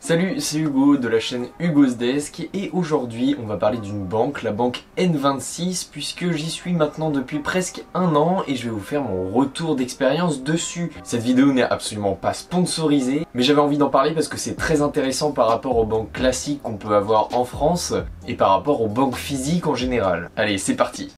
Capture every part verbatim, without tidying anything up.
Salut, c'est Hugo de la chaîne Hugo's Desk et aujourd'hui on va parler d'une banque, la banque N vingt-six, puisque j'y suis maintenant depuis presque un an et je vais vous faire mon retour d'expérience dessus. Cette vidéo n'est absolument pas sponsorisée, mais j'avais envie d'en parler parce que c'est très intéressant par rapport aux banques classiques qu'on peut avoir en France et par rapport aux banques physiques en général. Allez, c'est parti!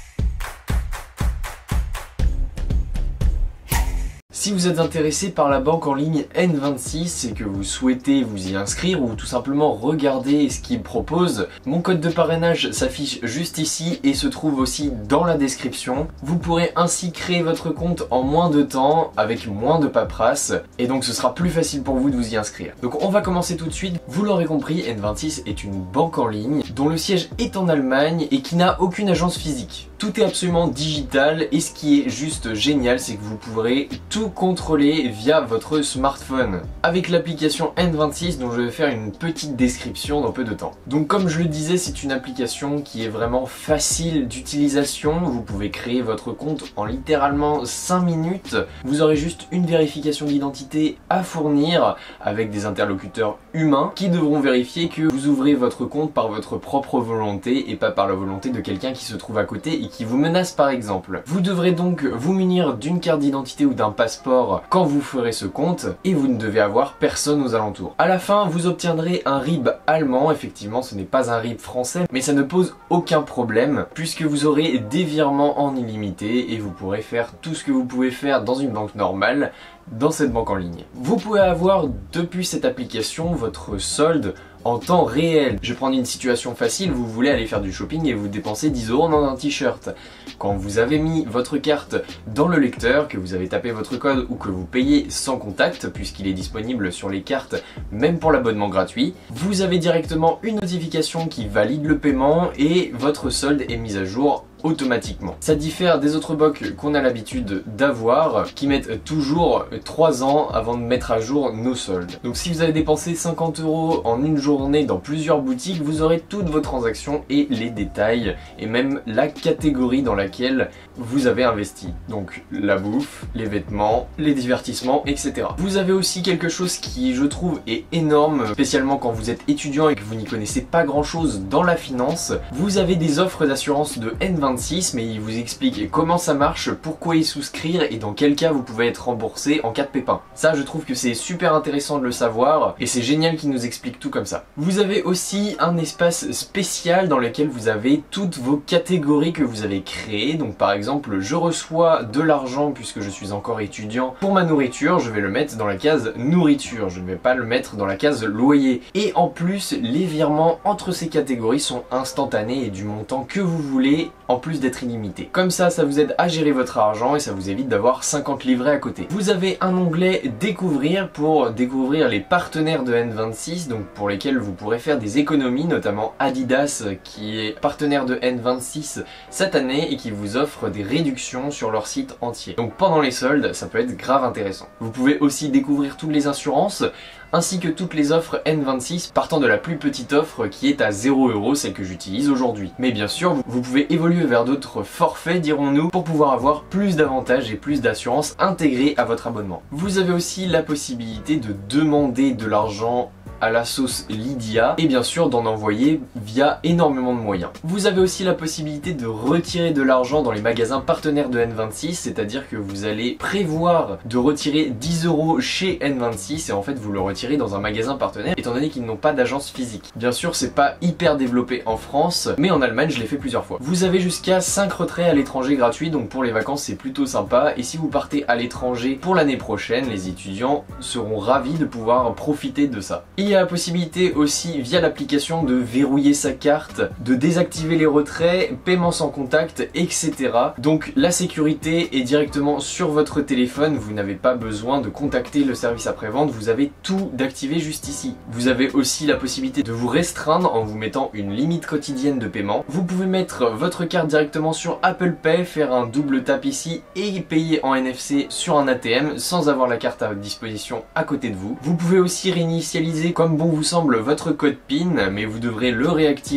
Si vous êtes intéressé par la banque en ligne N vingt-six et que vous souhaitez vous y inscrire ou tout simplement regarder ce qu'ils proposent, mon code de parrainage s'affiche juste ici et se trouve aussi dans la description. Vous pourrez ainsi créer votre compte en moins de temps, avec moins de paperasse, et donc ce sera plus facile pour vous de vous y inscrire. Donc on va commencer tout de suite. Vous l'aurez compris, N vingt-six est une banque en ligne dont le siège est en Allemagne et qui n'a aucune agence physique. Tout est absolument digital et ce qui est juste génial, c'est que vous pourrez tout contrôler via votre smartphone avec l'application N vingt-six dont je vais faire une petite description dans peu de temps. Donc comme je le disais, c'est une application qui est vraiment facile d'utilisation. Vous pouvez créer votre compte en littéralement cinq minutes. Vous aurez juste une vérification d'identité à fournir avec des interlocuteurs humains qui devront vérifier que vous ouvrez votre compte par votre propre volonté et pas par la volonté de quelqu'un qui se trouve à côté et qui vous menace par exemple. Vous devrez donc vous munir d'une carte d'identité ou d'un passeport quand vous ferez ce compte et vous ne devez avoir personne aux alentours. À la fin, vous obtiendrez un R I B allemand. Effectivement, ce n'est pas un R I B français, mais ça ne pose aucun problème puisque vous aurez des virements en illimité et vous pourrez faire tout ce que vous pouvez faire dans une banque normale dans cette banque en ligne. Vous pouvez avoir depuis cette application votre solde en temps réel. Je vais prendre une situation facile, vous voulez aller faire du shopping et vous dépensez dix euros dans un t-shirt. Quand vous avez mis votre carte dans le lecteur, que vous avez tapé votre code ou que vous payez sans contact, puisqu'il est disponible sur les cartes même pour l'abonnement gratuit, vous avez directement une notification qui valide le paiement et votre solde est mis à jour automatiquement. Ça diffère des autres banques qu'on a l'habitude d'avoir qui mettent toujours trois ans avant de mettre à jour nos soldes. Donc si vous avez dépensé cinquante euros en une journée dans plusieurs boutiques, vous aurez toutes vos transactions et les détails et même la catégorie dans laquelle vous avez investi. Donc la bouffe, les vêtements, les divertissements, et cetera. Vous avez aussi quelque chose qui je trouve est énorme, spécialement quand vous êtes étudiant et que vous n'y connaissez pas grand chose dans la finance. Vous avez des offres d'assurance de N vingt-six, mais il vous explique comment ça marche, pourquoi y souscrire et dans quel cas vous pouvez être remboursé en cas de pépin. Ça, je trouve que c'est super intéressant de le savoir et c'est génial qu'il nous explique tout comme ça. Vous avez aussi un espace spécial dans lequel vous avez toutes vos catégories que vous avez créées. Donc par exemple, je reçois de l'argent puisque je suis encore étudiant pour ma nourriture, je vais le mettre dans la case nourriture, je ne vais pas le mettre dans la case loyer. Et en plus, les virements entre ces catégories sont instantanés et du montant que vous voulez, en plus d'être illimité. Comme ça, ça vous aide à gérer votre argent et ça vous évite d'avoir cinquante livrets à côté. Vous avez un onglet découvrir pour découvrir les partenaires de N vingt-six, donc pour lesquels vous pourrez faire des économies, notamment Adidas qui est partenaire de N vingt-six cette année et qui vous offre des réductions sur leur site entier. Donc pendant les soldes, ça peut être grave intéressant. Vous pouvez aussi découvrir toutes les assurances ainsi que toutes les offres N vingt-six partant de la plus petite offre qui est à zéro euro, celle que j'utilise aujourd'hui. Mais bien sûr, vous pouvez évoluer vers d'autres forfaits, dirons-nous, pour pouvoir avoir plus d'avantages et plus d'assurances intégrées à votre abonnement. Vous avez aussi la possibilité de demander de l'argent à la sauce Lydia et bien sûr d'en envoyer via énormément de moyens. Vous avez aussi la possibilité de retirer de l'argent dans les magasins partenaires de N vingt-six, c'est-à-dire que vous allez prévoir de retirer dix euros chez N vingt-six et en fait vous le retirez dans un magasin partenaire étant donné qu'ils n'ont pas d'agence physique. Bien sûr, c'est pas hyper développé en France, mais en Allemagne je l'ai fait plusieurs fois. Vous avez jusqu'à cinq retraits à l'étranger gratuits, donc pour les vacances c'est plutôt sympa et si vous partez à l'étranger pour l'année prochaine, les étudiants seront ravis de pouvoir profiter de ça. Il y a la possibilité aussi via l'application de verrouiller sa carte, de désactiver les retraits, paiement sans contact, et cetera. Donc la sécurité est directement sur votre téléphone, vous n'avez pas besoin de contacter le service après-vente, vous avez tout d'activer juste ici. Vous avez aussi la possibilité de vous restreindre en vous mettant une limite quotidienne de paiement. Vous pouvez mettre votre carte directement sur Apple Pay, faire un double tap ici et payer en N F C sur un A T M sans avoir la carte à votre disposition à côté de vous. Vous pouvez aussi réinitialiser comme bon vous semble votre code PIN, mais vous devrez le réactiver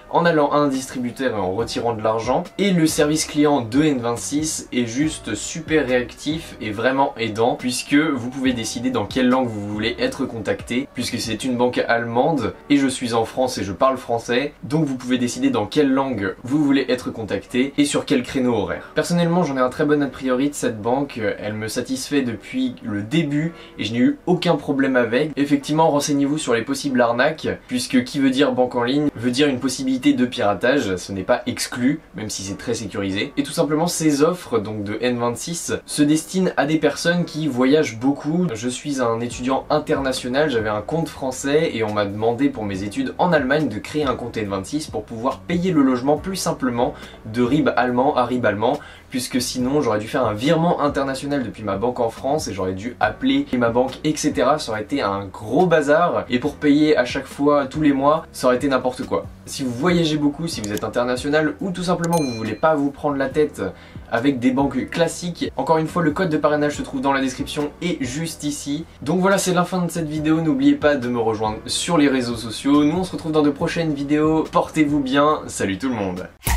en allant à un distributeur et en retirant de l'argent. Et le service client de N vingt-six est juste super réactif et vraiment aidant, puisque vous pouvez décider dans quelle langue vous voulez être contacté, puisque c'est une banque allemande et je suis en France et je parle français, donc vous pouvez décider dans quelle langue vous voulez être contacté et sur quel créneau horaire. Personnellement, j'en ai un très bon a priori de cette banque, elle me satisfait depuis le début et je n'ai eu aucun problème avec. Effectivement, renseignez-vous sur les possibles arnaques, puisque qui veut dire banque en ligne veut dire une possibilité de piratage, ce n'est pas exclu, même si c'est très sécurisé. Et tout simplement, ces offres donc de N vingt-six se destinent à des personnes qui voyagent beaucoup. Je suis un étudiant international, j'avais un compte français et on m'a demandé pour mes études en Allemagne de créer un compte N vingt-six pour pouvoir payer le logement plus simplement de R I B allemand à R I B allemand, puisque sinon j'aurais dû faire un virement international depuis ma banque en France et j'aurais dû appeler ma banque, et cetera. Ça aurait été un gros bazar et pour payer à chaque fois tous les mois, ça aurait été n'importe quoi. Si vous voyagez beaucoup, si vous êtes international ou tout simplement vous voulez pas vous prendre la tête avec des banques classiques, encore une fois le code de parrainage se trouve dans la description et juste ici. Donc voilà, c'est la fin de cette vidéo, n'oubliez pas de me rejoindre sur les réseaux sociaux. Nous on se retrouve dans de prochaines vidéos, portez-vous bien, salut tout le monde.